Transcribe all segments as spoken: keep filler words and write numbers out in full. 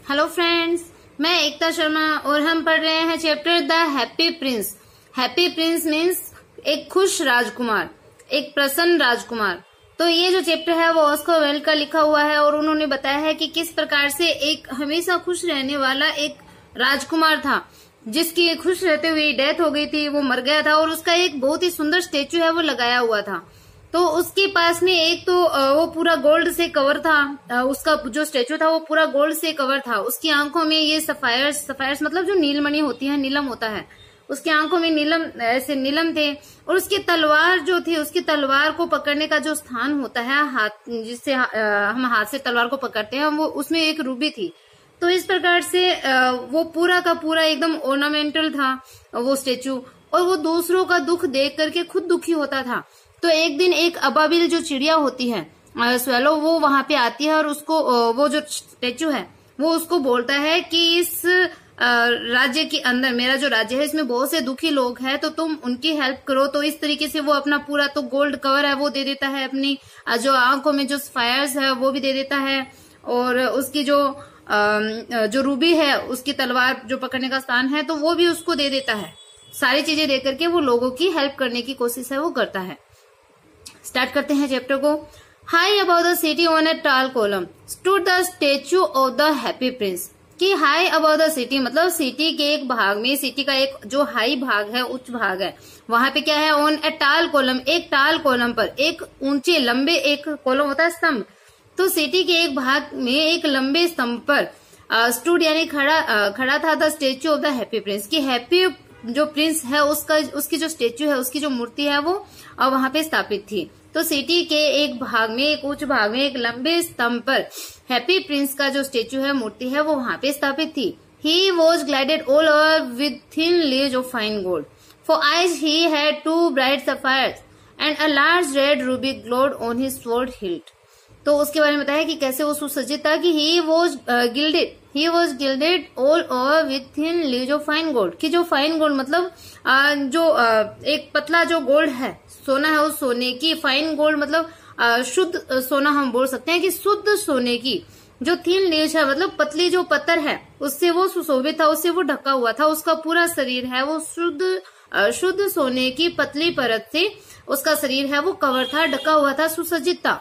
Hello friends, मैं एकता शर्मा और हम पढ़ रहे हैं chapter the happy prince. Happy prince means एक खुश राजकुमार, एक प्रसन्न राजकुमार। तो ये जो चैप्टर है वो ऑस्कर वाइल्ड का लिखा हुआ है और उन्होंने बताया है कि किस प्रकार से एक हमेशा खुश रहने वाला एक राजकुमार था जिसकी खुश रहते हुए डेथ हो गई थी, वो मर गया था और उसका एक बहुत ही सुंदर स्टेचू है वो लगाया हुआ था। तो उसके पास में एक तो वो पूरा गोल्ड से कवर था, उसका जो स्टेचू था वो पूरा गोल्ड से कवर था। उसकी आंखों में ये सफायर्स सफायर्स मतलब जो नीलमणि होती है, नीलम होता है, उसकी आंखों में नीलम ऐसे नीलम थे। और उसकी तलवार जो थी, उसकी तलवार को पकड़ने का जो स्थान होता है हाथ, जिससे हम हाथ से तलवार को पकड़ते हैं, वो उसमें एक रूबी थी। तो इस प्रकार से वो पूरा का पूरा एकदम ऑर्नामेंटल था वो स्टेचू, और वो दूसरों का दुख देख करके खुद दुखी होता था। तो एक दिन एक अबाबिल जो चिड़िया होती है, स्वेलो, वो वहां पे आती है और उसको वो जो स्टेचू है वो उसको बोलता है कि इस राज्य के अंदर, मेरा जो राज्य है इसमें बहुत से दुखी लोग हैं, तो तुम उनकी हेल्प करो। तो इस तरीके से वो अपना पूरा तो गोल्ड कवर है वो दे देता है, अपनी जो आंखों में जो फायर्स है वो भी दे देता है, और उसकी जो जो रूबी है, उसकी तलवार जो पकड़ने का स्थान है, तो वो भी उसको दे देता है। सारी चीजें दे करके वो लोगों की हेल्प करने की कोशिश है वो करता है। स्टार्ट करते हैं चैप्टर को। High about the city on a tall column stood the statue of the happy Prince. कि हाई अबाउट द सिटी मतलब सिटी के एक भाग में, सिटी का एक जो हाई भाग है, उच्च भाग है, वहां पे क्या है, ऑन ए टाल कॉलम, एक टाल कॉलम पर, एक ऊंचे लंबे, एक कॉलम होता है स्तंभ, तो सिटी के एक भाग में एक लंबे स्तंभ पर स्टूड यानी खड़ा uh, खड़ा था the statue of the happy prince. की हैप्पी जो प्रिंस है उसका उसकी जो स्टेचू है, उसकी जो मूर्ति है वो वहां पे स्थापित थी। तो सिटी के एक भाग में, एक उच्च भाग में, एक लंबे स्तंभ पर हैप्पी प्रिंस का जो स्टेचू है, मूर्ति है, वो वहां पे स्थापित थी। He was gilded all over with thin leaves of fine gold, for eyes he had two bright sapphires and a large red ruby glowed on his sword hilt. तो उसके बारे में बताया कि कैसे वो सुसज्जित था। कि he was gilded he was gilded all over with thin leaves of fine gold. की जो फाइन गोल्ड मतलब uh, जो uh, एक पतला जो गोल्ड है, सोना है, उस सोने की, फाइन गोल्ड मतलब uh, शुद्ध सोना हम बोल सकते हैं कि शुद्ध सोने की जो थिन लीव्स है मतलब पतली जो पत्थर है, उससे वो सुशोभित था, उससे वो ढका हुआ था। उसका पूरा शरीर है वो शुद्ध uh, शुद्ध सोने की पतली परत से उसका शरीर है वो कवर था, ढका हुआ था, सुसज्जित था।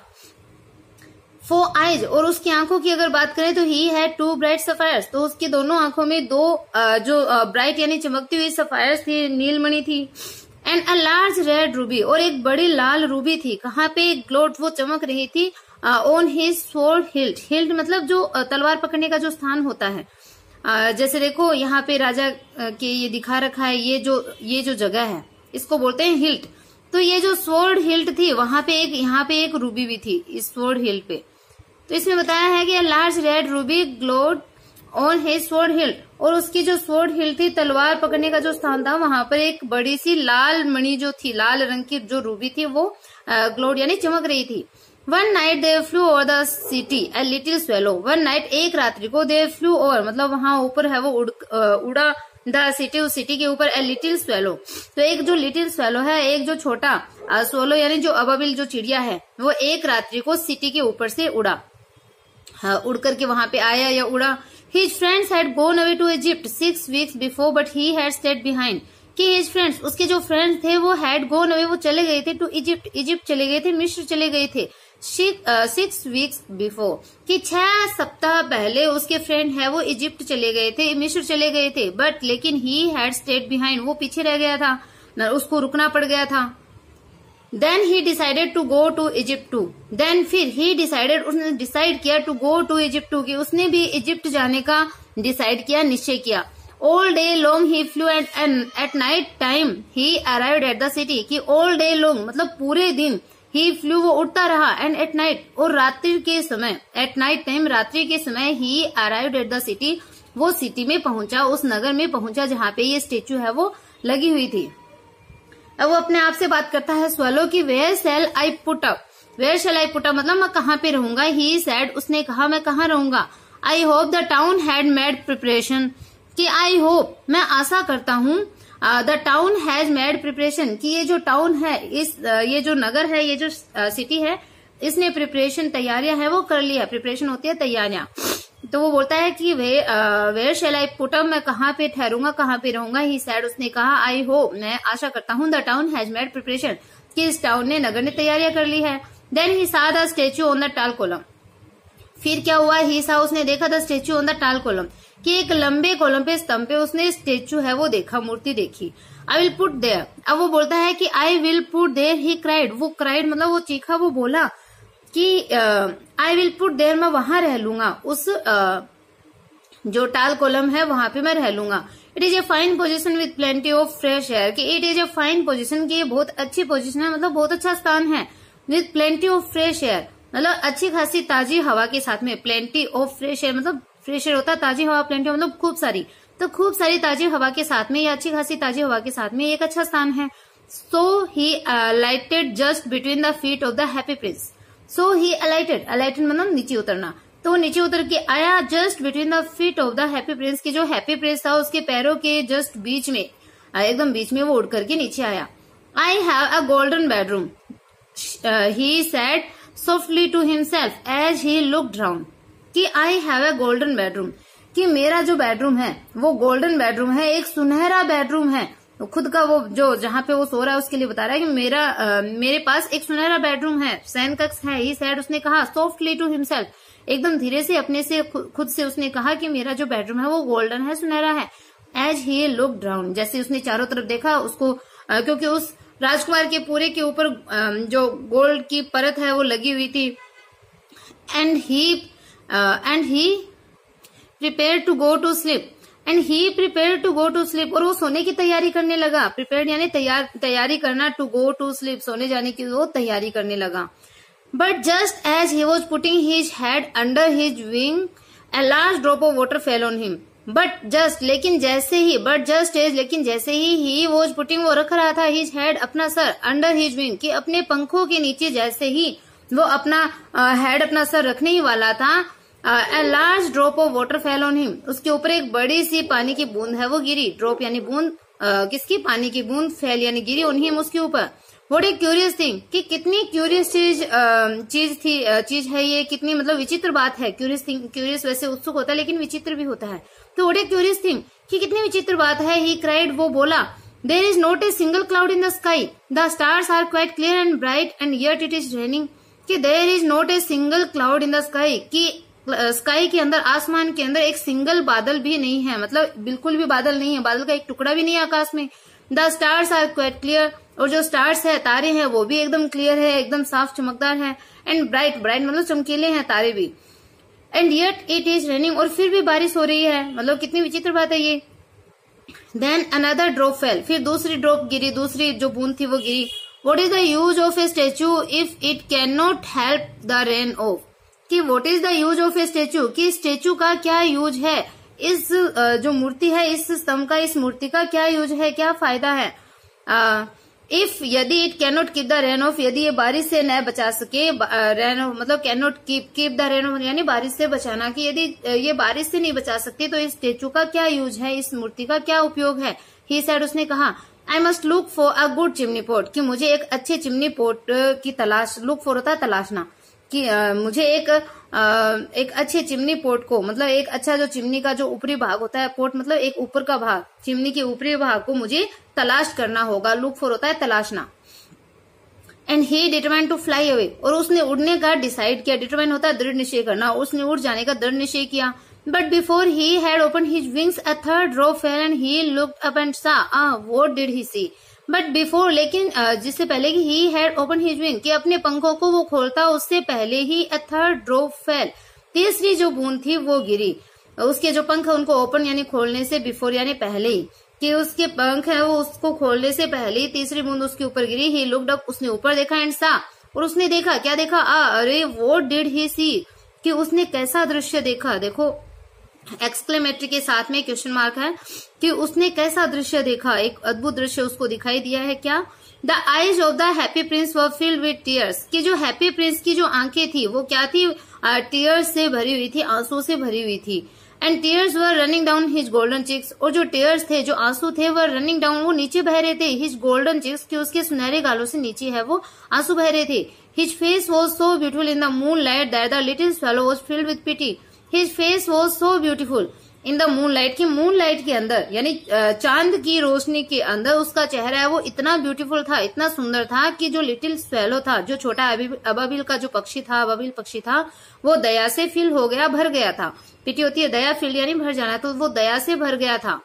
फॉर आइज, और उसकी आंखों की अगर बात करें तो he had two bright sapphires, तो उसकी दोनों आंखों में दो जो ब्राइट यानी चमकती हुई सफायर्स थी, नीलमणि थी। And a large red ruby, और एक बड़ी लाल रूबी थी। कहाँ पे ग्लोट वो चमक रही थी, on his sword hilt. Hilt मतलब जो तलवार पकड़ने का जो स्थान होता है, uh, जैसे देखो यहाँ पे राजा के ये दिखा रखा है, ये जो ये जो जगह है इसको बोलते हैं हिल्ट। तो ये जो स्वॉर्ड हिल्ट थी, वहां पे एक, यहाँ पे एक रूबी भी थी इस स्वॉर्ड हिल्ट पे। तो इसमें बताया है कि large red ruby glowed on his sword hilt, और उसकी जो स्वॉर्ड हिल्ट थी, तलवार पकड़ने का जो स्थान था, वहां पर एक बड़ी सी लाल मणि जो थी, लाल रंग की जो रूबी थी, वो ग्लोड यानी चमक रही थी। One night there flew over the city a little swallow. One night एक रात्रि को, दे फ्लू ओवर मतलब वहां ऊपर है वो उड़, उड़ा, द सिटी उस सिटी के ऊपर, ए लिटिल स्वेलो। तो एक जो लिटिल स्वेलो है, एक जो छोटा स्वेलो यानी जो अबाबिल जो चिड़िया है, वो एक रात्रि को सिटी के ऊपर से उड़ा, हाँ, उड़ करके वहां पे आया या उड़ा। His friends had gone away to Egypt six weeks before but he had stayed behind. कि हिज फ्रेंड्स, उसके जो फ्रेंड्स थे, वो हैड गोन अवे वो चले गए थे, टू इजिप्ट इजिप्ट चले गए थे, मिस्र चले गए थे, सिक्स वीक्स बिफोर। कि छह सप्ताह पहले उसके फ्रेंड है वो इजिप्ट चले गए थे, मिस्र चले गए थे, बट लेकिन ही हैड स्टेड बिहाइंड, वो पीछे रह गया था, उसको रुकना पड़ गया था। Then he decided to go to Egypt too, then फिर ही डिसाइडेड, उसने डिसाइड किया, to go to Egypt too, कि उसने भी इजिप्ट जाने का डिसाइड किया, निश्चय किया। All day long he flew and at night time he arrived at the city. कि ऑल डे लॉन्ग मतलब पूरे दिन, ही फ्लू वो उड़ता रहा, एंड एट नाइट और रात्रि के समय, एट नाइट टाइम रात्रि के समय, he arrived at the city वो सिटी में पहुंचा, उस नगर में पहुंचा जहां पे ये स्टेचू है वो लगी हुई थी। अब वो अपने आप से बात करता है स्वेलो की, where shall I put up, where shall I put up मतलब मैं कहाँ पे रहूंगा। ही सैड, उसने कहा मैं कहाँ रहूंगा। I hope the town had made preparation, कि आई होप मैं आशा करता हूँ, the town has made preparation, कि ये जो टाउन है, इस uh, ये जो नगर है, ये जो सिटी uh, है, इसने प्रिपरेशन तैयारियां है वो कर ली है। प्रिपरेशन होती है तैयारियां। तो वो बोलता है कि where where shall I put up, मैं कहाँ पे ठहरूंगा, कहाँ पे रहूंगा। ही सैड, उसने कहा, आई होप, मैं आशा करता हूँ, the town has made preparation, कि इस टाउन ने, नगर ने तैयारियां कर ली है। Then he saw the statue on the tall column, फिर क्या हुआ, ही सा, उसने देखा the statue on the tall column, कि एक लंबे कॉलम पे, स्तंभ पे उसने स्टेच्यू है वो देखा, मूर्ति देखी। आई विल पुट देयर, अब वो बोलता है कि I will put there, he cried, वो क्राइड मतलब वो चीखा, वो बोला कि आई विल पुट देयर, मैं वहां रह लूंगा, उस uh, जो टाल कॉलम है वहां पे मैं रह लूंगा। It is a fine position with plenty of fresh air, कि it is a fine position, की ये बहुत अच्छी पोजीशन है, मतलब बहुत अच्छा स्थान है। With plenty of fresh air, मतलब अच्छी खासी ताजी हवा के साथ में। प्लेंटी ऑफ फ्रेश एयर मतलब फ्रेश एयर होता है ताजी हवा, प्लेंटी मतलब खूब सारी, तो खूब सारी ताजी हवा के साथ में, या अच्छी खासी ताजी हवा के साथ में एक अच्छा स्थान है। So he alighted just between the feet of the happy prince, so he alighted, alighted मतलब नीचे उतरना, तो वो नीचे उतर के आया just between the feet of the happy prince, की जो हैप्पी प्रिंस था उसके पैरों के जस्ट बीच में, एकदम बीच में वो उड़ करके नीचे आया। I have a golden bedroom, he said softly to himself as he looked round, कि I have a golden bedroom, कि मेरा जो बेडरूम है वो गोल्डन बेडरूम है, एक सुनहरा बेडरूम है। तो खुद का वो जो जहां पे वो सो रहा है उसके लिए बता रहा है कि मेरा आ, मेरे पास एक सुनहरा बेडरूम है, शयन कक्ष है। ही सेड, उसने कहा, सॉफ्टली टू हिमसेल्फ, एकदम धीरे से अपने से खुद से उसने कहा कि मेरा जो बेडरूम है वो गोल्डन है, सुनहरा है। एज ही लुक्ड राउंड, जैसे उसने चारों तरफ देखा उसको, आ, क्योंकि उस राजकुमार के पूरे के ऊपर जो गोल्ड की परत है वो लगी हुई थी। And he and he prepare to go to sleep, and he prepare to go to sleep, और वो सोने की तैयारी करने लगा। प्रिपेयर यानी तैयार तैयारी करना, टू गो टू स्लीप सोने जाने की वो तैयारी करने लगा। But just as he was putting his head under his wing, a large drop of water fell on him. But just, लेकिन जैसे ही, बट जस्ट एज, लेकिन जैसे ही, ही वॉज पुटिंग, वो रख रहा था, हिज हेड अपना सर, अंडर हिज विंग, कि अपने पंखों के नीचे, जैसे ही वो अपना हेड uh, अपना सर रखने ही वाला था, a large drop of water fell on him, उसके ऊपर एक बड़ी सी पानी की बूंद है वो गिरी। ड्रॉप यानी बूंद, uh, किसकी, पानी की बूंद, फेल यानी गिरी, ऑन हिम उसके ऊपर। व्हाट ए क्यूरियस थिंग, कि कितनी क्यूरियस चीज चीज थी चीज है ये, कितनी मतलब विचित्र बात है। क्यूरियस थिंग, क्यूरियस वैसे उत्सुक होता है लेकिन विचित्र भी होता है, तो व्हाट ए क्यूरियस थिंग, कि कितनी विचित्र बात है। ही क्राइड, वो बोला, there is not a single cloud in the sky, the stars are quite clear and bright and yet it is raining, कि there is not a single cloud in the sky, कि sky के अंदर, आसमान के अंदर एक single बादल भी नहीं है, मतलब बिल्कुल भी बादल नहीं है, बादल का एक टुकड़ा भी नहीं है आकाश में। The stars are quite clear, और जो स्टार्स है, तारे हैं, वो भी एकदम क्लियर है, एकदम साफ चमकदार है। एंड ब्राइट, ब्राइट मतलब चमकीले हैं तारे भी। And yet it is raining, और फिर भी बारिश हो रही है, मतलब कितनी विचित्र बात है ये। देन अनदर ड्रॉप फेल, फिर दूसरी ड्रॉप गिरी, दूसरी जो बूंद थी वो गिरी। What is the use of a statue if it can not help the rain off, कि what is the use of a statue, कि स्टेच्यू का क्या यूज है, इस जो मूर्ति है, इस स्तंभ का, इस मूर्ति का क्या यूज है, क्या फायदा है। इफ, यदि it can not keep the rain off, यदि ये बारिश से न बचा सके, रेन ऑफ मतलब can not keep keep the rain off यानी बारिश से बचाना, कि यदि ये बारिश से नहीं बचा सकती तो इस स्टेच्यू का क्या यूज है, इस मूर्ति का क्या उपयोग है। ही सेड, उसने कहा, I must look for a good chimney pot, कि मुझे एक अच्छे चिमनी पोट की तलाश, लुक फॉर होता है तलाशना, कि आ, मुझे एक आ, एक अच्छे चिमनी पोट को, मतलब एक अच्छा जो चिमनी का जो ऊपरी भाग होता है, पोट मतलब एक ऊपर का भाग, चिमनी के ऊपरी भाग को मुझे तलाश करना होगा। लुक फॉर होता है तलाशना। And he determined to fly away, और उसने उड़ने का डिसाइड किया। डिटरमाइन होता है दृढ़ निश्चय करना, उसने उड़ जाने का दृढ़ निश्चय किया। But before he had open his wings a third drop fell and he looked up and saw, what did he see. But before, लेकिन जिससे पहले कि he had open his wing, कि अपने पंखों को वो खोलता, उससे पहले ही अ थर्ड ड्रॉप फेल, तीसरी जो बूंद थी वो गिरी। उसके जो पंख है उनको ओपन यानी खोलने से, बिफोर यानी पहले ही, कि उसके पंख है वो उसको खोलने से पहले ही तीसरी बूंद उसके ऊपर गिरी। ही लुक्ड अप, उसने ऊपर देखा, एंड सा, और उसने देखा, क्या देखा, आ अरे व्हाट डिड ही सी, कि उसने कैसा दृश्य देखा। देखो एक्सक्लेमेटरी के साथ में क्वेश्चन मार्क है, कि उसने कैसा दृश्य देखा, एक अद्भुत दृश्य उसको दिखाई दिया है। क्या, the eyes of the happy prince were filled with tears, कि जो हैप्पी प्रिंस की जो आंखें थी वो क्या थी, टीयर्स से भरी हुई थी, आंसू से भरी हुई थी। And tears were running down his golden cheeks, और जो टीयर्स थे, जो आंसू थे, वर रनिंग डाउन, वो नीचे बह रहे थे, हिज गोल्डन चिक्स, कि उसके सुनहरे गालों से नीचे है वो आंसू बह रहे थे। His face was so beautiful in the moonlight that the little swallow was filled with pity, his face was so beautiful in the moonlight, की मून लाइट के अंदर यानी चांद की रोशनी के अंदर उसका चेहरा है वो इतना ब्यूटीफुल था, इतना सुंदर था कि जो लिटिल स्वेलो था, जो छोटा अबाबिल का जो पक्षी था, अबाबिल पक्षी था, वो दया से फिल हो गया, भर गया था। पिटी होती है दया, फिल यानी भर जाना, तो वो दया से भर गया था।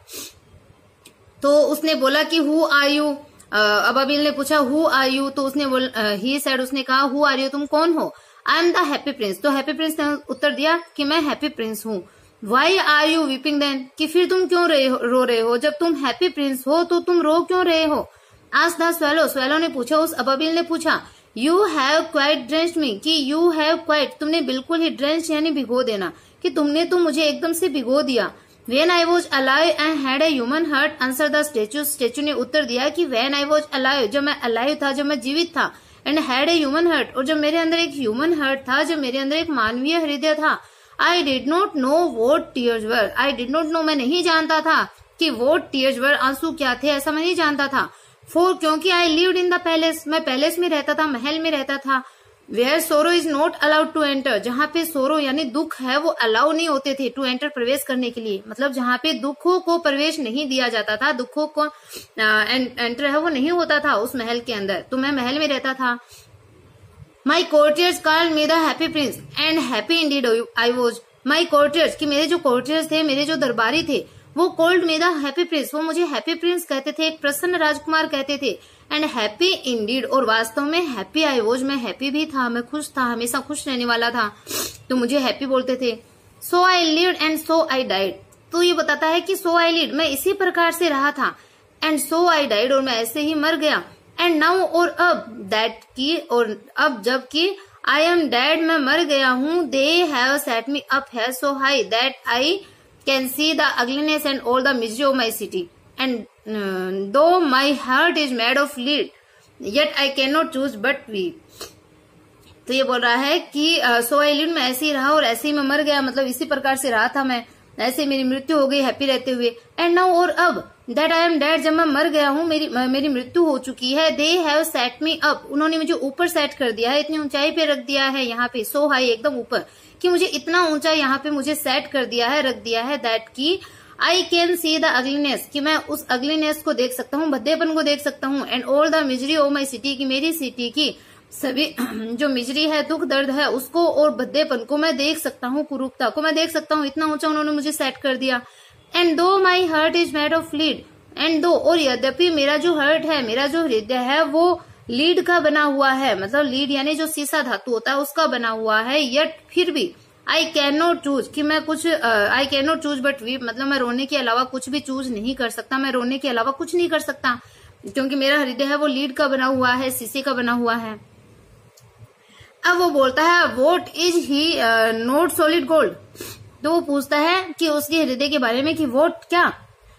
तो उसने बोला कि हु आर यू, अबाबिल ने पूछा हु आर यू, तो उसने बोल ही सेड, उसने कहा हु आर यू, तुम कौन हो? I am the happy prince. तो हैप्पी प्रिंस ने उत्तर दिया कि मैं हैप्पी प्रिंस हूँ। Why are you weeping then, कि फिर तुम क्यों रहे हो, रो रहे हो? जब तुम हैप्पी प्रिंस हो तो तुम रो क्यों रहे हो? आस्क्ड द स्वेलो, स्वेलो ने पूछा, उस अबाबिल ने पूछा। You have quite drenched me, कि यू हैव क्वाइट, तुमने बिल्कुल ही, ड्रेंच यानी भिगो देना, कि तुमने तो मुझे एकदम से भिगो दिया। When I was alive and had a human heart, answered the statue, statue ने उत्तर दिया कि when I was alive, जब मैं alive था, जब मैं जीवित था, and had a human heart, और जब मेरे अंदर एक human heart था, जब मेरे अंदर एक मानवीय हृदय था, I did not know what tears were, I did not know, मैं नहीं जानता था कि what tears were, आंसू क्या थे, ऐसा मैं नहीं जानता था। For, क्योंकि I lived in the palace, मैं पैलेस में रहता था, महल में रहता था। Where sorrow is not allowed to enter, जहाँ पे सोरो यानी दुख है वो अलाउ नहीं होते थे टू एंटर, प्रवेश करने के लिए, मतलब जहाँ पे दुखों को प्रवेश नहीं दिया जाता था, दुखों को एंटर है वो नहीं होता था उस महल के अंदर, तो मैं महल में रहता था। My courtiers called me the happy Prince and happy indeed I was, my courtiers, कि मेरे जो कोर्टियर्स थे, मेरे जो दरबारी थे, वो called me the happy Prince, वो मुझे हैप्पी प्रिंस कहते थे, एक प्रसन्न राजकुमार कहते थे। एंड हैप्पी इंडीड, और वास्तव में हैप्पी आई वॉज, मैं हैप्पी भी था, मैं खुश था, हमेशा खुश रहने वाला था, तो मुझे हैप्पी बोलते थे। So I lived and so I died, तो ये बताता है कि सो आई लिव्ड, मैं इसी प्रकार से रहा था, एंड सो आई डाइड, और मैं ऐसे ही मर गया। एंड नाउ, और अब, दैट की, और अब जबकि, आई एम डेड, मैं मर गया हूँ, they have set me up here so high that I can see the ugliness and all the misery of my city, and though my heart is made of lead yet I can not choose but weep. तो ये बोल रहा है कि सो I lived, मैं ऐसे ही रहा और ऐसे ही मैं मर गया, मतलब इसी प्रकार से रहा था मैं, ऐसे मेरी मृत्यु हो गई हैप्पी रहते हुए। एंड नाउ, और अब, दैट आई एम डेड, जब मैं मर गया हूँ, मेरी मेरी मृत्यु हो चुकी है। They have set me up, उन्होंने मुझे ऊपर सेट कर दिया है, इतनी ऊंचाई पे रख दिया है, यहाँ पे सो हाई एकदम ऊपर, कि मुझे इतना ऊंचा यहाँ पे मुझे सेट कर दिया है, रख दिया है। दैट की I can see the ugliness, कि मैं उस अगलीनेस को देख सकता हूँ, भद्देपन को देख सकता हूँ। And all the misery of my city, की मेरी सिटी की सभी जो मिजरी है, दुख दर्द है, उसको और भद्देपन को मैं देख सकता हूँ, कुरूपता को मैं देख सकता हूँ, इतना ऊंचा उन्होंने मुझे सेट कर दिया। And though my heart is made of lead, and though, और यद्यपि मेरा जो हार्ट है, मेरा जो हृदय है, वो लीड का बना हुआ है, मतलब लीड यानी जो सीसा धातु होता है उसका बना हुआ है। यट, फिर भी, आई कैन नॉट चूज, कि मैं कुछ, I can not choose but weep, मतलब मैं रोने के अलावा कुछ भी चूज नहीं कर सकता, मैं रोने के अलावा कुछ नहीं कर सकता, क्योंकि मेरा हृदय है वो लीड का बना हुआ है, शीशे का बना हुआ है। अब वो बोलता है what is he not solid gold, तो वो पूछता है कि उसके हृदय के बारे में कि वॉट, क्या,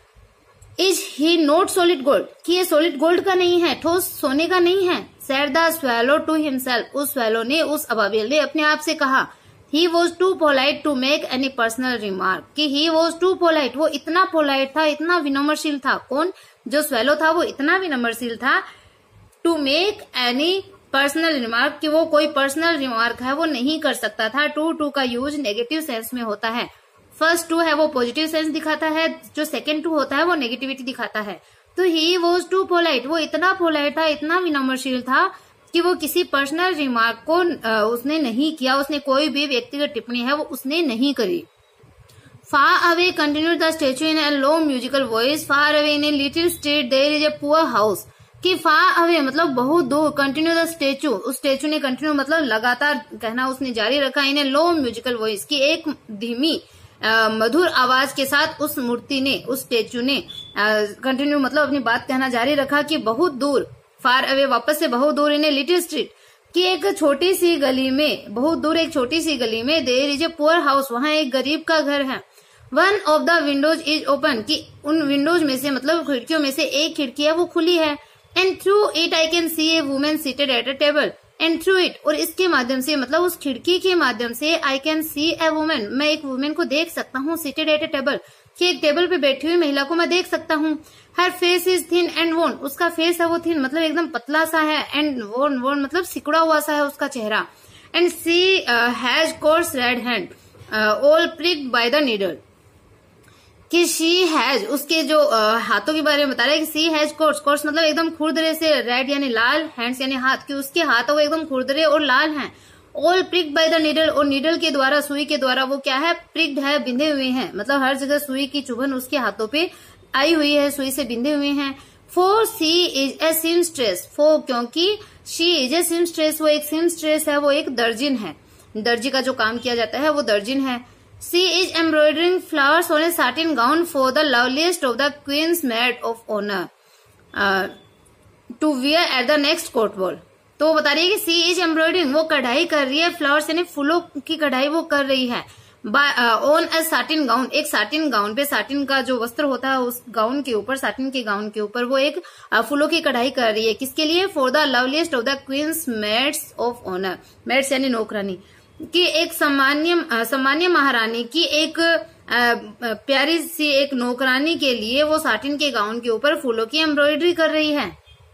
is he not solid gold, कि ये सॉलिड गोल्ड का नहीं है, ठोस सोने का नहीं है। Said the swallow to himself, उस स्वेलो ने, उस अबाबिल ने अपने आप से कहा। He was too polite to make any personal remark, कि ही वॉज टू पोलाइट, वो इतना पोलाइट था, इतना विनम्रशील था। कौन? जो स्वेलो था वो इतना विनम्रशील था, to make any personal remark, कि वो कोई पर्सनल रिमार्क है वो नहीं कर सकता था। टू टू का यूज नेगेटिव सेंस में होता है। फर्स्ट टू है वो पॉजिटिव सेंस दिखाता है, जो सेकंड टू होता है वो नेगेटिविटी दिखाता है। तो ही वॉज टू पोलाइट, वो इतना पोलाइट था, इतना विनम्रशील था कि वो किसी पर्सनल रिमार्क को उसने नहीं किया, उसने कोई भी व्यक्तिगत टिप्पणी है वो उसने नहीं करी। Far away continued the statue in a low musical voice, far away in a little street there is a poor house, कि फार अवे मतलब बहुत दूर, कंटिन्यू द स्टेचू, उस स्टेचू ने कंटिन्यू मतलब लगातार कहना उसने जारी रखा, इन ए लो म्यूजिकल वॉइस, की एक धीमी मधुर आवाज के साथ उस मूर्ति ने, उस स्टेचू ने कंटिन्यू मतलब अपनी बात कहना जारी रखा कि बहुत दूर, फार अवे वापस से बहुत दूर, इन ए लिटिल स्ट्रीट, कि एक छोटी सी गली में, बहुत दूर एक छोटी सी गली में, there is a poor house, वहां एक गरीब का घर है। One of the windows is open, कि उन विंडोज में से मतलब खिड़कियों में से एक खिड़की है वो खुली है। And through it I can see a woman seated at a table, and through it, और इसके माध्यम से मतलब उस खिड़की के माध्यम से, आई कैन सी ए वुमेन, मैं एक वुमेन को देख सकता हूँ, सीटेड एट अ टेबल, कि एक टेबल पे बैठी हुई महिला को मैं देख सकता हूँ। Her face is thin and worn, उसका फेस है वो थिन मतलब एकदम पतला सा है, एंड वोन वोन मतलब सिकुड़ा हुआ सा है उसका चेहरा। And she has coarse red hand, all pricked by the needle, कि शी हैज, उसके जो uh, हाथों के बारे में बता रहा है कि सी हैज कोर्स, कोर्स मतलब एकदम खुरदरे से, रेड यानी लाल, हैंड्स यानी हाथ, कि उसके हाथों वो एकदम खुरदरे और लाल हैं। All pricked by the needle, और नीडल के द्वारा, सुई के द्वारा वो क्या है, प्रिक्ड है, बिंधे हुए हैं, मतलब हर जगह सुई की चुभन उसके हाथों पे आई हुई है, सुई से बिंधे हुए हैं। For she is a seamstress, for क्योंकि शी इज ए सीमस्ट्रेस, वो एक सीमस्ट्रेस है, वो एक दर्जिन है, दर्जी का जो काम किया जाता है वो दर्जिन है। She is embroidering flowers on a satin gown for the loveliest of the queen's maid of honour to wear at the next court ball. तो वो बता रही है कि सी इज एम्ब्रॉयडरिंग, वो कढ़ाई कर रही है, फ्लावर्स यानी फूलों की कढ़ाई वो कर रही है, ऑन अ साटिन गाउन, एक साटिन गाउन पे, साटिन का जो वस्त्र होता है उस गाउन के ऊपर, साटिन के गाउन के ऊपर वो एक फूलों की कढ़ाई कर रही है, किसके लिए, for the loveliest of the queen's maids of honour, maids यानी नौकरानी, कि एक सामान्य सामान्य महारानी की एक आ, प्यारी सी एक नौकरानी के लिए वो साटिन के गाउन के ऊपर फूलों की एम्ब्रॉयडरी कर रही है।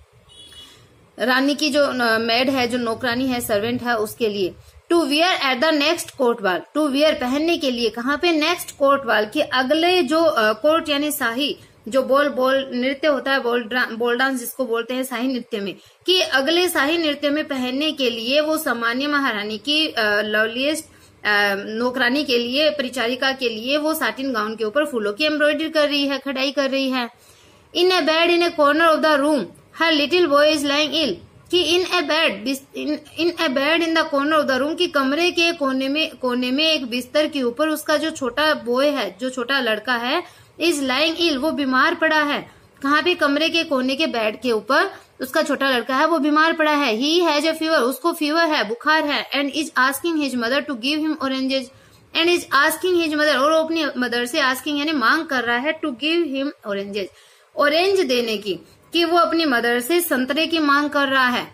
रानी की जो मेड है, जो नौकरानी है, सर्वेंट है, उसके लिए। To wear at the next court ball, to wear पहनने के लिए, कहाँ पे, नेक्स्ट कोर्ट बाल, कि अगले जो कोर्ट यानी शाही जो बोल बोल नृत्य होता है, बोल बोल डांस जिसको बोलते हैं शाही नृत्य में, कि अगले शाही नृत्य में पहनने के लिए वो सामान्य महारानी की लवलीस्ट नौकरानी के लिए, परिचारिका के लिए वो साटिन गाउन के ऊपर फूलों की एम्ब्रॉयडरी कर रही है, कढ़ाई कर रही है। In a bed in a corner of the room her little boy is lying ill, कि in a bed in a bed in the corner of the room, की कमरे के कोने में कोने में एक बिस्तर के ऊपर उसका जो छोटा बॉय है, जो छोटा लड़का है, इज लाइंग इल, वो बीमार पड़ा है। कहाँ पे, कमरे के कोने के बेड के ऊपर उसका छोटा लड़का है, वो बीमार पड़ा है। ही हैज अ फीवर, उसको फीवर है, बुखार है। And is asking his mother to give him oranges, and is asking his mother, और वो अपनी मदर से आस्किंग यानी मांग कर रहा है, to give him oranges, orange देने की, कि वो अपनी मदर से संतरे की मांग कर रहा है।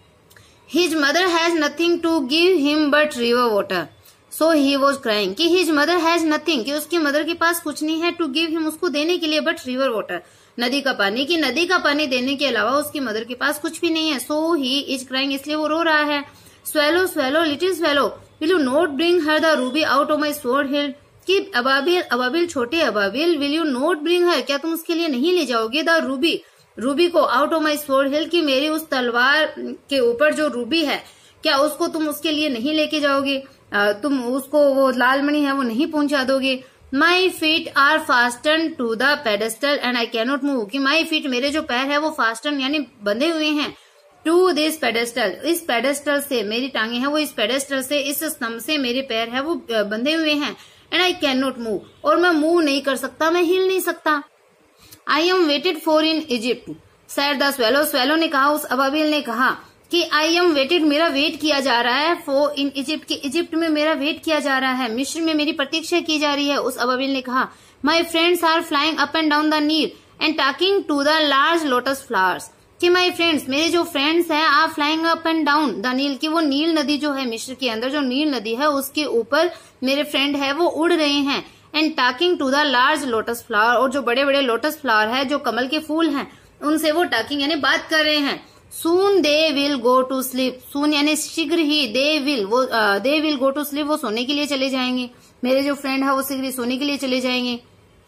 His mother has nothing to give him but river water, so he was crying, कि हिज मदर हैज नथिंग, कि उसकी मदर के पास कुछ नहीं है, टू गिव हिम, उसको देने के लिए, बट रिवर वाटर, नदी का पानी, कि नदी का पानी देने के अलावा उसकी मदर के पास कुछ भी नहीं है। सो ही इज क्राइंग, इसलिए वो रो रहा है। Swallow swallow little swallow will you not bring her the ruby out of my sword hilt, कि अबाबिल अबाबिल छोटे अबाबिल, will you not bring her, क्या तुम उसके लिए नहीं ले जाओगे, द रूबी, रूबी को, out of my sword hilt, की मेरी उस तलवार के ऊपर जो रूबी है, क्या उसको तुम उसके लिए नहीं लेके जाओगे, तुम उसको वो लाल मणि है वो नहीं पहुंचा दोगे। My feet are fasten to the pedestal and I cannot move, कि माई फीट, मेरे जो पैर है वो फास्टन यानी बंधे हुए हैं, टू दिस पेडेस्टल, इस पेडेस्टल से, मेरी टांगे हैं वो इस पेडेस्टल से, इस स्तंभ से मेरे पैर है वो बंधे हुए हैं। And I can not move, और मैं मूव नहीं कर सकता, मैं हिल नहीं सकता। I am waited for in Egypt said the swallow, swallow ने कहा, उस अबाबिल ने कहा कि आई एम वेटेड, मेरा वेट किया जा रहा है, फॉर इन इजिप्ट, की इजिप्ट में मेरा वेट किया जा रहा है, मिस्र में मेरी प्रतीक्षा की जा रही है। उस अबाबिल ने कहा, my friends are flying up and down the Nile and talking to the large lotus flowers, कि माई फ्रेंड्स, मेरे जो फ्रेंड्स हैं, are flying up and down the Nile, की वो नील नदी जो है मिस्र के अंदर, जो नील नदी है उसके ऊपर मेरे फ्रेंड है वो उड़ रहे हैं। And talking to the large lotus flower, और जो बड़े बड़े लोटस फ्लावर है, जो कमल के फूल हैं, उनसे वो टॉकिंग यानी बात कर रहे हैं। Soon they will go to sleep, soon यानी शीघ्र ही, दे विल वो they will go to sleep, वो सोने के लिए चले जाएंगे, मेरे जो फ्रेंड है वो शीघ्र ही सोने के लिए चले जाएंगे।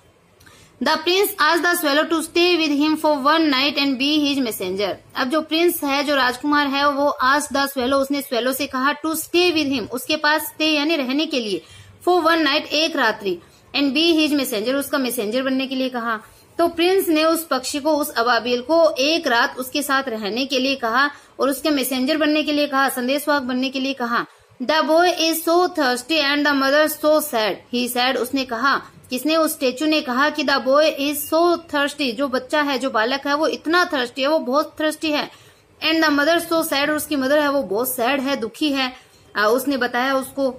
द प्रिंस आज the swallow to stay with him for one night and be his messenger, अब जो प्रिंस है, जो राजकुमार है, वो आज द स्वेलो, उसने स्वेलो से कहा, टू स्टे विद हिम, उसके पास स्टे यानी रहने के लिए, फॉर वन नाइट एक रात्रि, एंड बी हिज मैसेंजर, उसका मैसेंजर बनने के लिए कहा। तो प्रिंस ने उस पक्षी को, उस अबाबिल को एक रात उसके साथ रहने के लिए कहा और उसके मैसेंजर बनने के लिए कहा, संदेशवाहक बनने के लिए कहा। The boy is so thirsty and the mother so sad, he said, उसने कहा, किसने, उस स्टेचू ने कहा कि the boy is so thirsty, जो बच्चा है, जो बालक है, वो इतना थर्स्टी है, वो बहुत थर्स्टी है। And the mother so sad, उसकी मदर है वो बहुत सैड है, दुखी है। आ, उसने बताया उसको,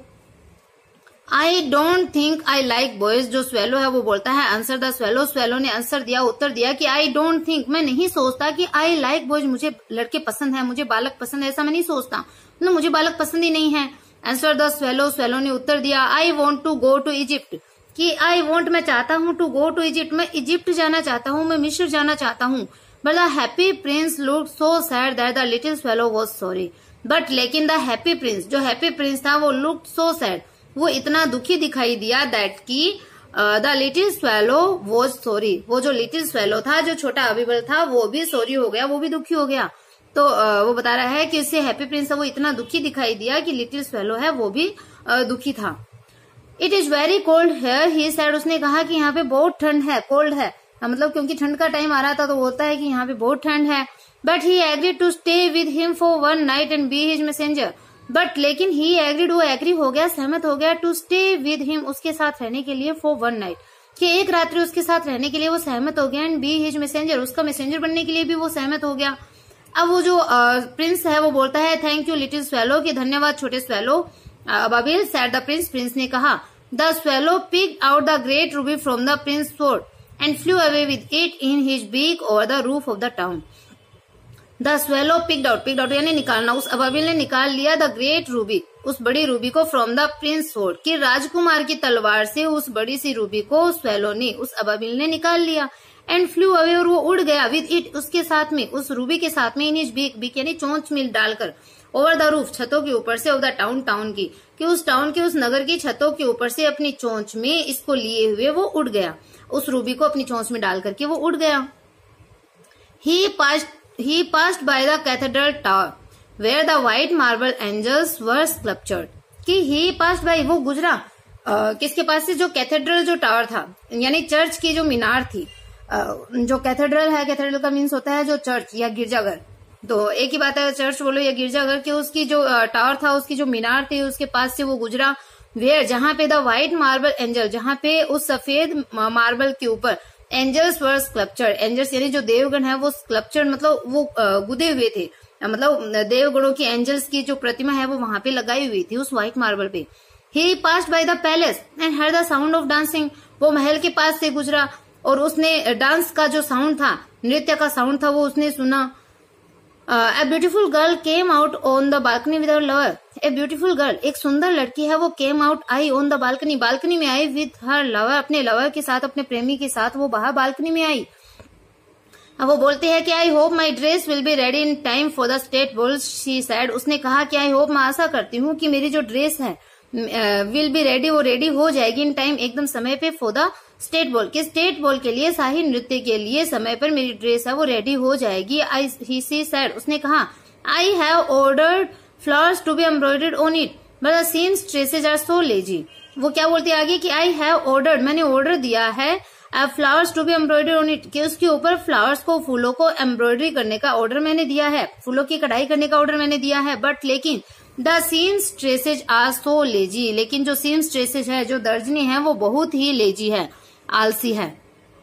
I don't think I like boys, जो स्वेलो है वो बोलता है, आंसर द स्वेलो, स्वेलो ने आंसर दिया, उत्तर दिया कि आई डोंट थिंक, मैं नहीं सोचता कि आई लाइक बॉयज, मुझे लड़के पसंद है, मुझे बालक पसंद है, ऐसा मैं नहीं सोचता, मतलब मुझे बालक पसंद ही नहीं है। आंसर द स्वेलो, स्वेलो ने उत्तर दिया, I want to go to Egypt, कि आई वॉन्ट, मैं चाहता हूँ, टू गो टू इजिप्ट, मैं इजिप्ट जाना चाहता हूँ, मैं मिस्र जाना चाहता हूँ। But the happy prince looked so sad that the little swallow was sorry, but लेकिन द हैप्पी प्रिंस, जो हैप्पी प्रिंस था वो लुक्ड सो सैड, वो इतना दुखी दिखाई दिया दैट की the little swallow was sorry, वो जो लिटिल स्वेलो था, जो छोटा अबीबल था, वो भी सॉरी हो गया, वो भी दुखी हो गया। तो uh, वो बता रहा है कि उससे हैप्पी प्रिंस वो इतना दुखी दिखाई दिया कि लिटिल स्वेलो है वो भी uh, दुखी था। It is very cold here he said, उसने कहा कि यहाँ पे बहुत ठंड है, कोल्ड है मतलब क्योंकि ठंड का टाइम आ रहा था तो बोलता है कि यहाँ पे बहुत ठंड है। But he agreed to stay with him for one night and be his messenger, but लेकिन ही एग्रीड, वो एग्री हो गया, सहमत हो गया, टू स्टे विद हिम, उसके साथ रहने के लिए, फॉर वन नाइट, कि एक रात्रि उसके साथ रहने के लिए वो सहमत हो गया, एंड बी हिज मैसेंजर, उसका मैसेंजर बनने के लिए भी वो सहमत हो गया। अब वो जो प्रिंस है वो बोलता है थैंक यू लिटिल स्वेलो, की धन्यवाद छोटे स्वेलो। अबाबिल सेड द प्रिंस, प्रिंस ने कहा the swallow picked out the great ruby from the prince sword and flew away with it in his beak over the roof of the town. The swallow picked out, picked out यानी निकालना, उस अबाबिल ने निकाल लिया the great ruby, उस बड़ी ruby को, फ्रॉम द प्रिंस स्वॉर्ड, कि राजकुमार की तलवार से उस बड़ी सी रूबी को स्वेलो ने, उस अबाबिल ने निकाल लिया, एंड फ्लू अवे, और वो उड़ गया, विद इट, उसके साथ में, उस रूबी के साथ में, इन हिज बीक, बीक यानी चोंच में डालकर, ओवर द रूफ, छतों के ऊपर से, ऑफ द टाउन, टाउन की, कि उस टाउन के, उस नगर की छतों के ऊपर से अपनी चोंच में इसको लिए हुए वो उड़ गया, उस रूबी को अपनी चोंच में डाल करके वो उड़ गया। He passed He passed by the cathedral tower, where the white marble angels were sculptured. कि he passed by, वो गुजरा uh, किसके पास से, जो कैथेड्रल जो टावर था, यानी चर्च की जो मीनार थी। uh, जो कैथेड्रल है, कैथेड्रल का मीन्स होता है जो चर्च या गिरजाघर, तो एक ही बात है चर्च बोलो या गिरजाघर, कि उसकी जो टावर uh, था, उसकी जो मीनार थी, उसके पास से वो गुजरा, वेयर, जहां पे द व्हाइट मार्बल एंजल, जहां पे उस सफेद मार्बल के ऊपर एंजल्स वर स्कल्पचर्ड, एंजल्स यानी जो देवगण है वो स्कल्पचर्ड मतलब वो गुदे हुए थे, मतलब देवगणों की, एंजल्स की जो प्रतिमा है वो वहां पे लगाई हुई थी उस व्हाइट मार्बल पे। He passed by the palace and heard the sound of dancing, वो महल के पास से गुजरा और उसने डांस का जो साउंड था, नृत्य का साउंड था, वो उसने सुना। A beautiful girl came out on the balcony with her lover, a beautiful girl, एक सुंदर लड़की है, वो केम आउट, आई, ऑन द बालकनी, बालकनी में आई, विद हर लवर, अपने लवर के साथ, अपने प्रेमी के साथ वो बाहर बालकनी में आई। अब वो बोलते हैं कि I hope my dress will be ready in time for the state ball, she said, उसने कहा कि आई होप, मैं आशा करती हूँ कि मेरी जो ड्रेस है विल बी रेडी, वो रेडी हो जाएगी, इन टाइम, एकदम समय पे, फॉर द स्टेट बॉल, के स्टेट बॉल के लिए, शाही नृत्य के लिए समय पर मेरी ड्रेस है वो रेडी हो जाएगी। आई ही सी सैड, उसने कहा I have ordered flowers to be embroidered on it but the seamstresses are so lazy, वो क्या बोलती है आगे कि आई हैव ऑर्डर्ड, मैंने ऑर्डर दिया है, flowers to be embroidered on it, कि उसके ऊपर फ्लावर्स को, फूलों को एम्ब्रॉयडरी करने का ऑर्डर मैंने दिया है, फूलों की कढ़ाई करने का ऑर्डर मैंने दिया है, बट लेकिन the seamstresses are so lazy, लेकिन जो सीम्स ट्रेसेज है, जो दर्जनी है, वो बहुत ही लेजी है, आलसी है।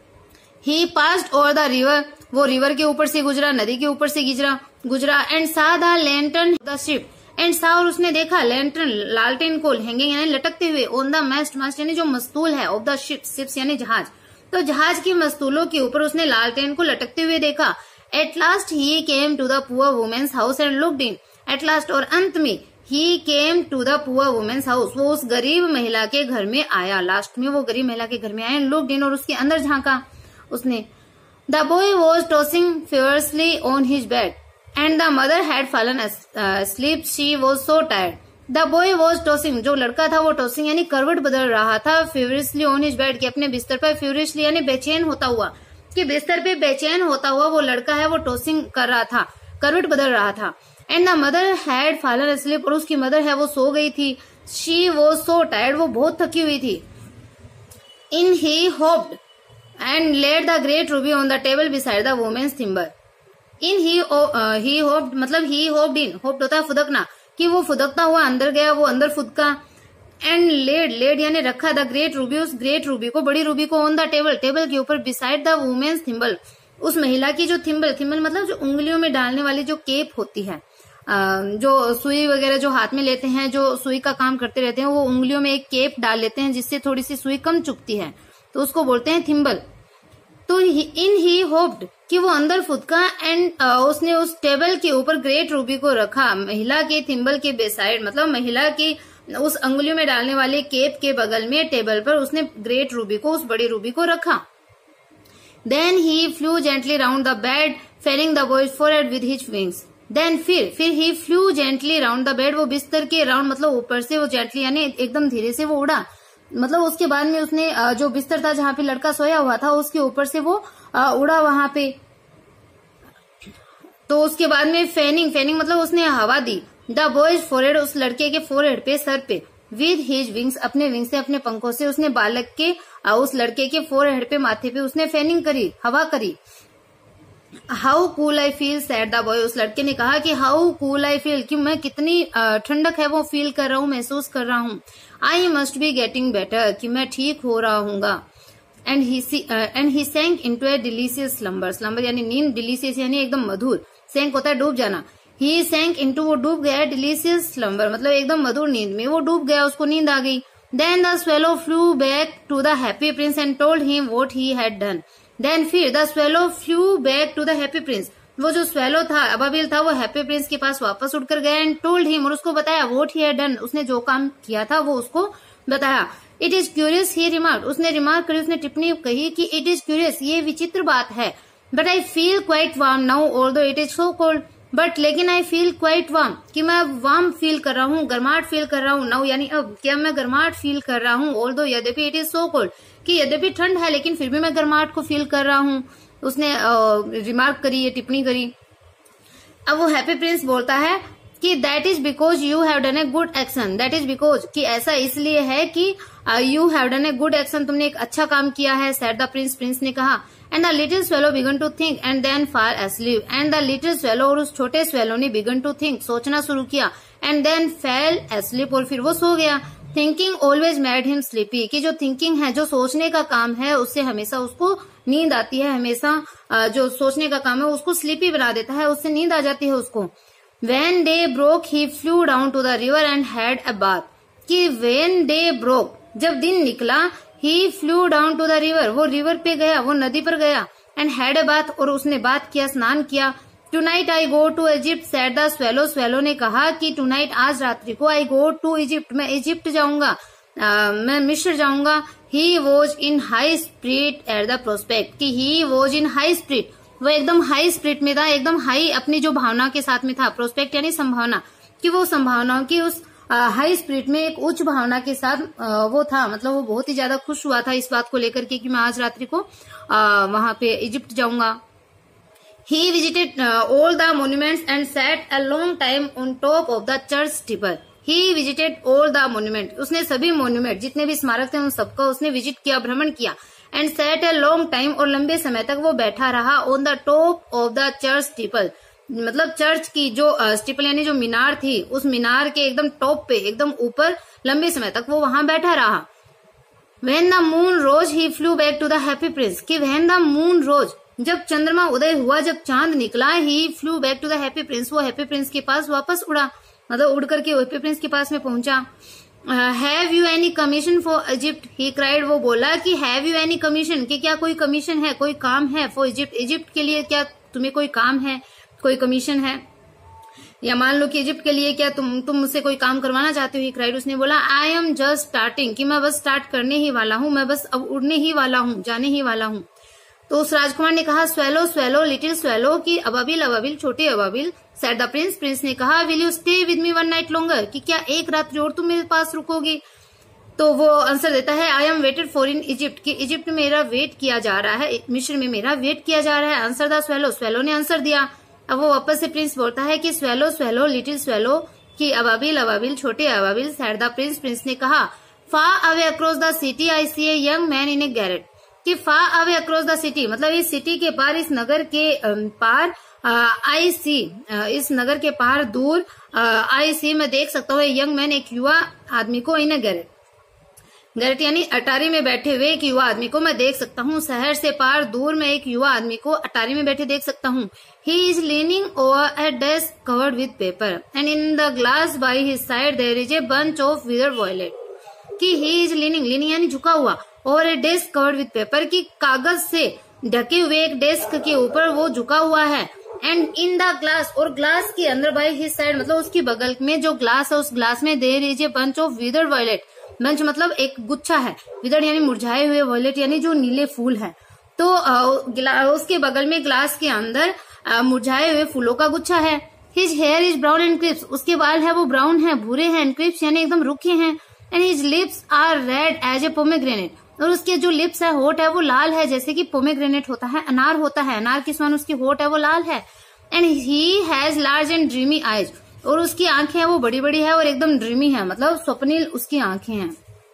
He passed over the river, वो रिवर के ऊपर से गुजरा, नदी के ऊपर से गुजरा गुजरा and saw the lantern the ship, and saw, और उसने देखा, लैंटर्न, लालटेन को, हैंगिंग यानी लटकते हुए, ऑन द मास्ट, मास्ट यानी जो मस्तूल है, ऑफ द शिप, शिप्स यानी जहाज, तो जहाज की मस्तूलों के ऊपर उसने लालटेन को लटकते हुए देखा। At last he came to the poor woman's house and looked in, at last, और अंत में, he came to the poor woman's house, वो उस गरीब महिला के घर में आया, लास्ट में वो गरीब महिला के घर में आया, एंड लुक्ड इन, और उसके अंदर झांका उसने। The boy was tossing furiously on his bed and the mother had fallen asleep, she was so tired. The boy was tossing, जो लड़का था वो टॉसिंग यानी करवट बदल रहा था, फ्यूरियसली ऑन हिज बेड, के अपने बिस्तर पर, फ्यूरियसली यानी बेचैन होता हुआ, कि बिस्तर पे बेचैन होता हुआ वो लड़का है वो टॉसिंग कर रहा था, करवट बदल रहा था। And the mother had fallen asleep, और उसकी मदर है वो सो गई थी, शी वॉज सो टायर्ड, वो बहुत थकी हुई थी। In he hopped and laid the great ruby on the table beside the woman's thimble, in he he hopped मतलब ही होप्ड इन, होप्ड होता है फुदकना, कि वो फुदकता हुआ अंदर गया, वो अंदर फुदका, एंड लेड, लेड यानी रखा, द ग्रेट रूबी, उस ग्रेट रूबी को, बड़ी रूबी को, ऑन द टेबल, टेबल के ऊपर, बिसाइड द वुमेन्स थिम्बल, उस महिला की जो थिम्बल, थिम्बल मतलब जो उंगलियों में डालने वाली जो केप होती है, जो सुई वगैरह जो हाथ में लेते हैं, जो सुई का काम करते रहते हैं, वो उंगलियों में एक केप डाल लेते हैं जिससे थोड़ी सी सुई कम चुभती है, तो उसको बोलते हैं थिम्बल। तो इन ही होप्ड, कि वो अंदर फुदका, एंड uh, उसने उस टेबल के ऊपर ग्रेट रूबी को रखा, महिला के थिम्बल के बेसाइड, मतलब महिला की उस अंगुलियों में डालने वाले केप के बगल में टेबल पर उसने ग्रेट रूबी को, उस बड़ी रूबी को रखा। Then he flew gently round the bed, feeling the boy's forehead with his wings, then फिर फिर he flew gently round the bed, वो बिस्तर के राउंड मतलब ऊपर से वो जेंटली यानी एकदम धीरे से वो उड़ा। मतलब उसके बाद में उसने जो बिस्तर था जहां पे लड़का सोया हुआ था उसके ऊपर से वो उड़ा वहां पे। तो उसके बाद में फेनिंग फेनिंग मतलब उसने हवा दी। द बॉयज फोरहेड, उस लड़के के फोरहेड पे सर पे। विद हिज विंग्स, अपने विंग से अपने पंखों से उसने बालक के उस लड़के के फोरहेड पे माथे पे उसने फेनिंग करी, हवा करी। How cool I feel said the boy, उस लड़के ने कहा कि हाउ कूल आई फील, कि मैं कितनी ठंडक है वो फील कर रहा हूँ, महसूस कर रहा हूँ। I must be getting better, कि मैं ठीक हो रहा हूँगा। And he and he sank into a delicious slumber, slumber यानी नींद, डिलीशियस यानी एकदम मधुर, सैंक होता है डूब जाना। ही सैंक इनटू, वो डूब गया, डिलीशियस स्लम्बर मतलब एकदम मधुर नींद में वो डूब गया, उसको नींद आ गई। Then the swallow flew back to the happy Prince and told him what he had done. Then फिर the swallow flew back to the happy Prince, वो जो स्वेलो था, अबाबिल था, वो हैप्पी प्रिंस के पास वापस उड़कर गया। एंड टोल्ड हिम, और उसको बताया, व्हाट ही हैड डन, उसने जो काम किया था वो उसको बताया। It is curious he remark, उसने रिमार्क करी, उसने टिप्पणी कही कि इट इज क्यूरियस, ये विचित्र बात है। But I feel quite warm now although it is so cold, but लेकिन आई फील क्वाइट वार्म, कि मैं वार्म फील कर रहा हूँ, गर्माहट फील कर रहा हूँ। नाउ यानी अब, क्या मैं गर्माहट फील कर रहा हूँ। ऑल्दो यद्यपि, इट इज सो कोल्ड, कि यद्यपि ठंड है लेकिन फिर भी मैं गर्माहट को फील कर रहा हूँ। उसने रिमार्क करी, ये टिप्पणी करी। अब वो हैप्पी प्रिंस बोलता है कि that is because you have done a good action, that is because, कि ऐसा इसलिए है कि you have done a good action, तुमने एक अच्छा काम किया है। सैड द प्रिंस, प्रिंस ने कहा। And the little swallow began to think and then fall asleep, and the little swallow, और उस छोटे स्वेलो ने बिगन टू थिंक, सोचना शुरू किया। एंड देन फेल एस्लीप, और फिर वो सो गया। Thinking always made him sleepy, कि जो थिंकिंग है, जो सोचने का काम है, उससे हमेशा उसको नींद आती है, हमेशा जो सोचने का काम है उसको स्लीपी बना देता है, उससे नींद आ जाती है उसको। When day broke, he flew down to the river and had a bath, कि when day broke, जब दिन निकला, he flew down to the river, वो रिवर पे गया, वो नदी पर गया। and had a bath, और उसने बात किया, स्नान किया। Tonight I go to Egypt, said the swallow, swallow ने कहा कि tonight, आज रात्रि को, I go to Egypt, मैं इजिप्ट जाऊंगा, uh, मैं मिस्र जाऊंगा। He was in high spirit at the prospect, कि he was in high spirit, वो एकदम हाई स्पिरिट में था, एकदम हाई अपनी जो भावना के साथ में था। प्रोस्पेक्ट यानी संभावना, कि वो संभावनाओं की उस हाई स्पिरिट में, एक उच्च भावना के साथ आ, वो था, मतलब वो बहुत ही ज्यादा खुश हुआ था इस बात को लेकर के कि मैं आज रात्रि को वहां पे इजिप्ट जाऊंगा। He visited all the monuments and sat a long time on top of the church steeple, he visited all the monument, उसने सभी मोन्यूमेंट, जितने भी स्मारक थे उन सबका उसने विजिट किया, भ्रमण किया। And sat a long time, और लंबे समय तक वो बैठा रहा। On the top of the church steeple, मतलब चर्च की जो स्टीपल यानी जो मीनार थी, उस मीनार के एकदम टॉप पे, एकदम ऊपर लंबे समय तक वो वहां बैठा रहा। When the moon rose he flew back to the happy Prince, कि व्हेन द मून रोज, जब चंद्रमा उदय हुआ, जब चांद निकला, he flew back to the happy Prince, वो हैप्पी प्रिंस के पास वापस उड़ा, मतलब उड़ करके हैप्पी प्रिंस के पास में पहुंचा। Have you any commission for Egypt, he cried, वो बोला कि हैव यू एनी कमीशन, कि क्या कोई कमीशन है, कोई काम है, फॉर इजिप्ट, इजिप्ट के लिए क्या तुम्हें कोई काम है, कोई कमीशन है, या मान लो कि इजिप्ट के लिए क्या तुम तुम मुझसे कोई काम करवाना चाहते हो। ही क्राइड, उसने बोला आई एम जस्ट स्टार्टिंग, कि मैं बस स्टार्ट करने ही वाला हूँ, मैं बस अब उड़ने ही वाला हूँ, जाने ही वाला हूँ। तो उस राजकुमार ने कहा स्वेलो स्वेलो लिटिल स्वेलो, की अबाबिल अबाबिल छोटे अबाबिल। सैड द प्रिंस, प्रिंस ने कहा will you stay with me one night longer, कि क्या एक रात और तुम मेरे पास रुकोगी। तो वो आंसर देता है I am waited for in Egypt, कि इजिप्ट में मेरा वेट किया जा रहा है, मिस्र में मेरा वेट किया जा रहा है। आंसर द स्वेलो, स्वेलो ने आंसर दिया। अब वो वापस से प्रिंस बोलता है कि स्वेलो स्वेलो लिटिल स्वेलो, की अबाबिल अबाबिल छोटे अबाबिल। सैड द प्रिंस, प्रिंस ने कहा far away across the city I see a young man in a garret, कि far away across the city, मतलब इस सिटी के पार, इस नगर के पार, आई सी, इस नगर के पार दूर, आई सी मैं देख सकता हूँ यंग मैन, एक युवा आदमी को, इन ए गैरेट, गैरेट यानी अटारी में बैठे हुए एक युवा आदमी को मैं देख सकता हूँ। शहर से पार दूर मैं एक युवा आदमी को अटारी में बैठे देख सकता हूँ। He is leaning over a desk covered with paper and in the glass by his side there is a bunch of withered violet, कि ही इज लीनिंग, लीनिंग यानी झुका हुआ, और a desk covered with paper, की कागज से ढके हुए एक डेस्क के ऊपर वो झुका हुआ है। एंड इन द ग्लास, और ग्लास के अंदर बाय हिज साइड, मतलब उसकी बगल में जो ग्लास है, उस ग्लास में there is a bunch of withered violet, bunch मतलब एक गुच्छा है, विदर्ड यानी मुरझाए हुए, वॉयलेट यानी जो नीले फूल है। तो उसके बगल में ग्लास के अंदर मुरझाए हुए फूलों का गुच्छा है। His hair is brown and crisp, उसके बाल है वो ब्राउन है, भूरे हैं, एंड क्रिप्स यानी एकदम रुखे हैं, and his lips are red as a pomegranate, और उसके जो लिप्स है, होठ है, वो लाल है जैसे कि पोमेग्रेनेट होता है, अनार होता है, अनार की समान उसकी होठ है वो लाल है, and he has large and dreamy eyes, और उसकी आंखें हैं वो बड़ी बड़ी है और एकदम ड्रीमी है, मतलब स्वप्निल उसकी आंखें हैं।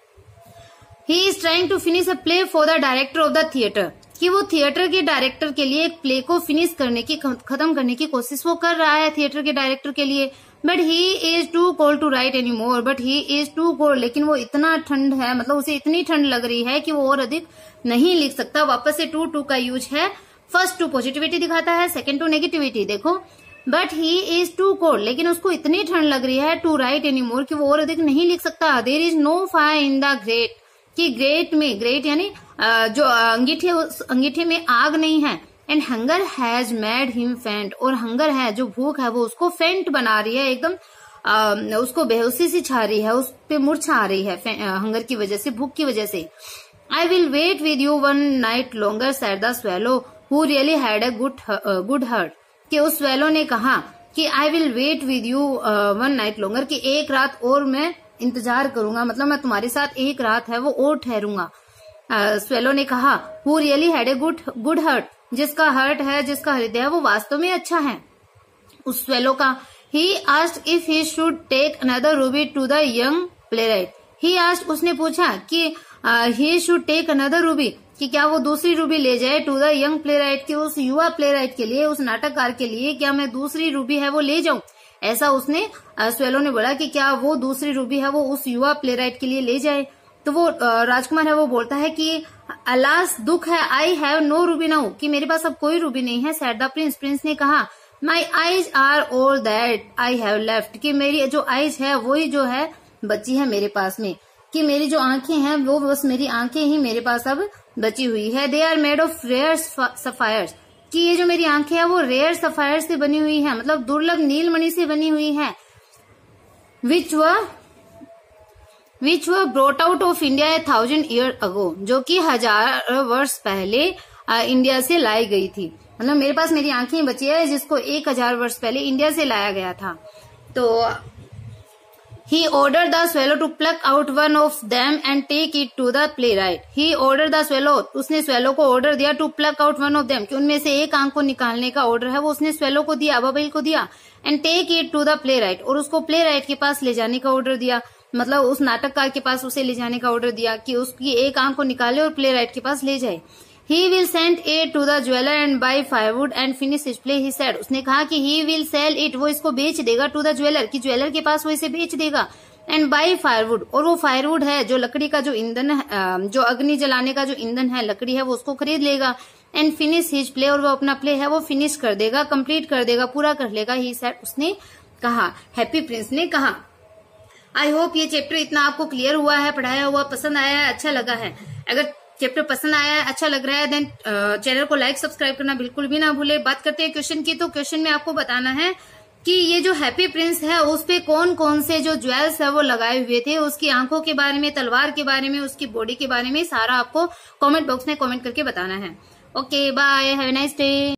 He is trying to finish a play for the director of the theatre, कि वो थिएटर के डायरेक्टर के लिए एक प्ले को फिनिश करने की, खत्म करने की कोशिश वो कर रहा है थिएटर के डायरेक्टर के लिए। But he is too cold to write any more, but he is too cold, लेकिन वो इतना ठंड है, मतलब उसे इतनी ठंड लग रही है कि वो और अधिक नहीं लिख सकता। वापस से टू टू का यूज है, फर्स्ट टू पॉजिटिविटी दिखाता है, सेकेंड टू नेगेटिविटी। देखो, but he is too cold, लेकिन उसको इतनी ठंड लग रही है टू राइट एनी मोर, कि वो और अधिक नहीं लिख सकता। There is no fire in the grate, कि ग्रेट में, ग्रेट यानी जो अंगीठे, उस अंगीठे में आग नहीं है। And hunger has made him faint, और हंगर है जो भूख है वो उसको फेंट बना रही है, एकदम उसको बेहोशी सी छा रही है, उस पे मूर्छा आ रही है हंगर की वजह से, भूख की वजह से। I will wait with you one night longer said the swallow who really had a good good heart, कि उस स्वेलो ने कहा कि I will wait with you one night longer, कि एक रात और मैं इंतजार करूंगा, मतलब मैं तुम्हारे साथ एक रात है वो और ठहरूंगा। स्वेलो ने कहा who really had a good good heart, जिसका हार्ट है, जिसका हृदय है वो वास्तव में अच्छा है। उस स्वेलो का he asked if he should take another ruby to the young playwright, he asked, उसने पूछा कि he should take another ruby, कि क्या वो दूसरी रूबी ले जाए टू द यंग प्लेराइट, कि उस युवा प्लेराइट के लिए, उस नाटककार के लिए, क्या मैं दूसरी रूबी है वो ले जाऊं। ऐसा उसने, स्वेलो ने बोला कि क्या वो दूसरी रूबी है वो उस युवा प्लेराइट के लिए ले जाए। तो वो राजकुमार है वो बोलता है कि अलास, दुख है, I have no ruby now, कि मेरे पास अब कोई रूबी नहीं है। सैड द प्रिंस, प्रिंस ने कहा my eyes are all that I have left, कि मेरी जो आईज है वही जो है बची है मेरे पास में, कि मेरी जो आंखें हैं वो बस मेरी आंखें ही मेरे पास अब बची हुई है। They are made of rare sapphires, कि ये जो मेरी आंखें हैं वो रेयर सफायर से बनी हुई है, मतलब दुर्लभ नीलमणि से बनी हुई है। विच were which were brought out of India a thousand year ago, जो कि हजार वर्ष पहले इंडिया से लाई गई थी, मतलब मेरे पास मेरी आंखें बची है जिसको एक हजार वर्ष पहले इंडिया से लाया गया था। तो He ordered the swallow to pluck out one of them and take it to the playwright. He ordered the swallow, उसने swallow को order दिया to pluck out one of them, कि उनमें से एक आंख को निकालने का order है वो उसने swallow को दिया, अबाबिल को दिया, and take it to the playwright, और उसको playwright के पास ले जाने का order दिया, मतलब उस नाटककार के पास उसे ले जाने का order दिया कि उसकी एक आंख को निकाले और playwright के पास ले जाए। He will send it to the jeweler and buy firewood and finish his play, he said. उसने कहा कि he will sell it, वो इसको बेच देगा, to the jeweler, कि ज्वेलर के पास वो इसे बेच देगा, and buy firewood, और वो firewood है जो लकड़ी का जो ईंधन है, जो अग्नि जलाने का जो ईंधन है, लकड़ी है, वो उसको खरीद लेगा, and finish his play, और वो अपना प्ले है वो फिनिश कर देगा, कंप्लीट कर देगा, पूरा कर लेगा, he said, उसने कहा, हैप्पी प्रिंस ने कहा। आई होप ये चैप्टर इतना आपको क्लियर हुआ है, पढ़ाया हुआ पसंद आया है, अच्छा लगा है। अगर चैप्टर पसंद आया है, अच्छा लग रहा है, देन चैनल को लाइक सब्सक्राइब करना बिल्कुल भी ना भूले। बात करते हैं क्वेश्चन की, तो क्वेश्चन में आपको बताना है कि ये जो हैप्पी प्रिंस है उस पे कौन कौन से जो ज्वेल्स है वो लगाए हुए थे, उसकी आंखों के बारे में, तलवार के बारे में, उसकी बॉडी के बारे में सारा आपको कमेंट बॉक्स में कमेंट करके बताना है। Okay, bye, have a nice day.